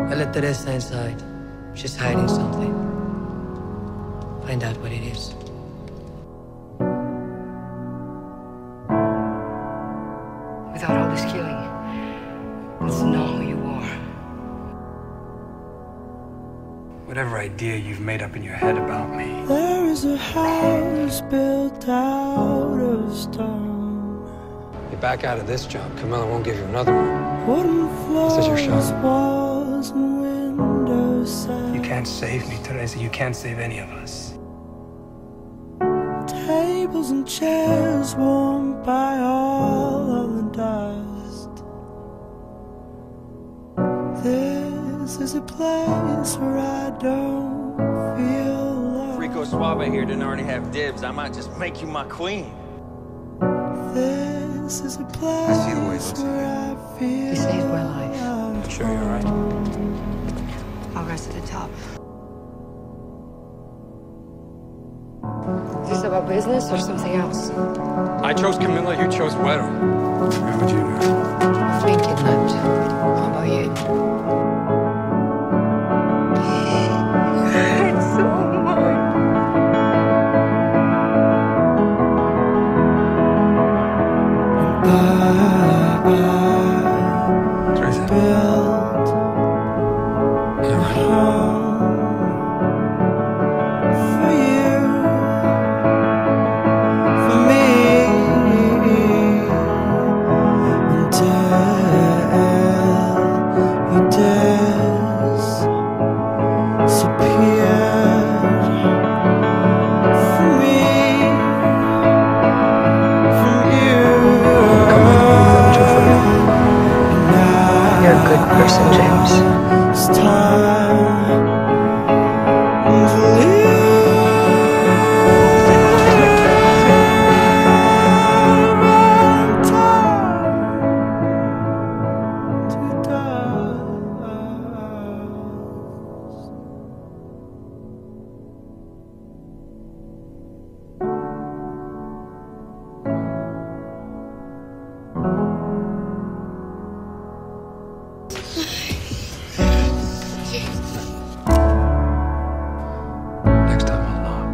I let Teresa inside. She's hiding something. Find out what it is. Without all this killing, let's know who you are. Whatever idea you've made up in your head about me. There is a house built out of stone. You back out of this job, Camilla won't give you another one. Wooden floors, This is your shot. walls and windows. You can't save me, Teresa. You can't save any of us. Tables and chairs warmed by all of the dust. This is a place where I don't feel lost. Rico Suave here didn't already have dibs. I might just make you my queen. This is a place I see the way it looks where I feel You saved my life. I'm sure you're right. I'll rest at the top. Is this about business or something else? I chose Camilla, you chose Güero. How would you know? I've been kidnapped. How about you? It's so much. Teresa. built Yeah, a right. home for you, for me, until you disappeared from me, from you. You're a good person, James. It's time to leave. Time to dust. Next time I'll knock.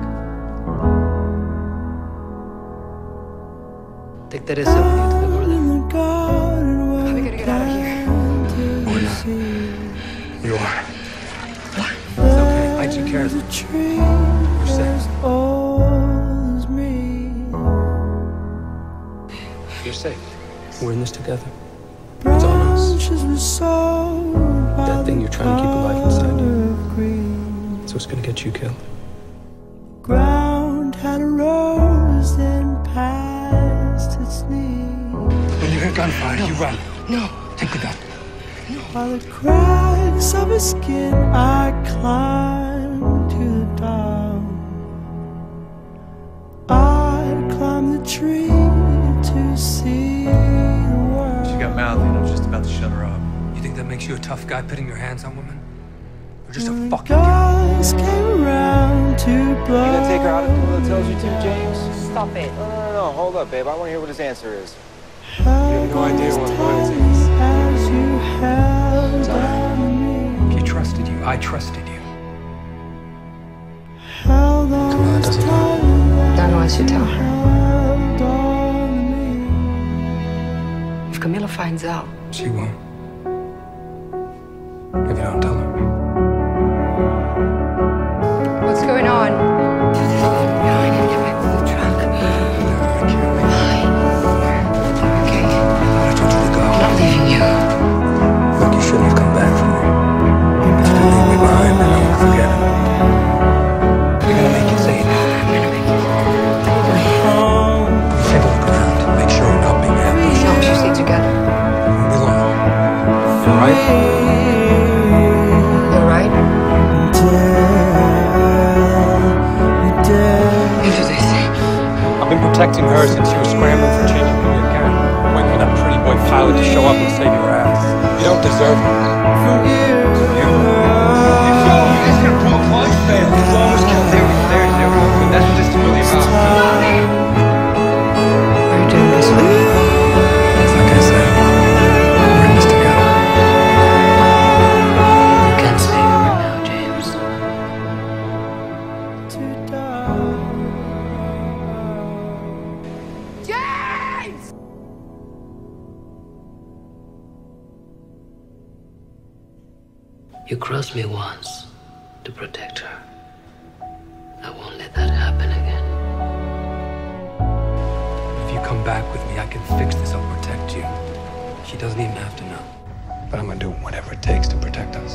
Take Teresa with you to the border. In the garden How are we where gonna get out of here? We're not. You are. What? It's okay. I took care of The it. tree You're safe. as old as me. You're safe. We're in this together. It's on us. Branches were sown by That thing you're trying to keep alive the inside you. color of green. That's what's gonna get you killed. Ground had a rose then past its knees. When you hear gunfire, you run. No. Take the gun. By the cracks of his skin, I climbed to the dawn. I'd climb the tree to see the world. She got mouthy and I was just about to shut her up. You think that makes you a tough guy putting your hands on women? You're just a When fucking guy. guys came around to blow. You gonna take her out if Camilla tells you to, James? Stop it. No, hold up, babe. I wanna hear what his answer is. You have no idea what it is. As you held on me. He trusted you. I trusted you. Held on Camilla doesn't know. Don't know what to tell her. Held on me. If Camilla finds out, She won't. If you don't tell her. what's going on? I need to get back to the truck. I can't wait. Okay, I told you to go. I'm not leaving you. Look, you shouldn't have come back for me. Just to leave me behind and I won't forget it. You're gonna make it safe. I'm gonna make it. You take a look around. Make sure we're not being ambushed. No, you stay together. Won't be long. Alright? You're right. You do this. I've been protecting her since you were scrambling for change in your account. Waiting for that pretty boy pilot to show up and save your ass. You don't deserve it. You? This gonna provoke one fail. You almost killed there. That's what this is really about. Are you doing this with me? It's like I said, we're in this together. You crossed me once to protect her. I won't let that happen again. If you come back with me, I can fix this. I'll protect you. She doesn't even have to know. But I'm gonna do whatever it takes to protect us.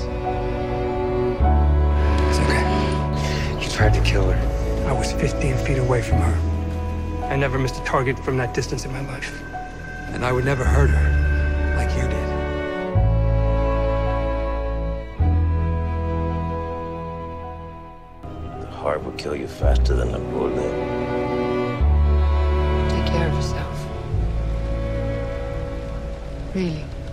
It's okay. You tried to kill her. I was 15 feet away from her. I never missed a target from that distance in my life. And I would never hurt her like you did. The heart will kill you faster than the bullet. Take care of yourself. Really.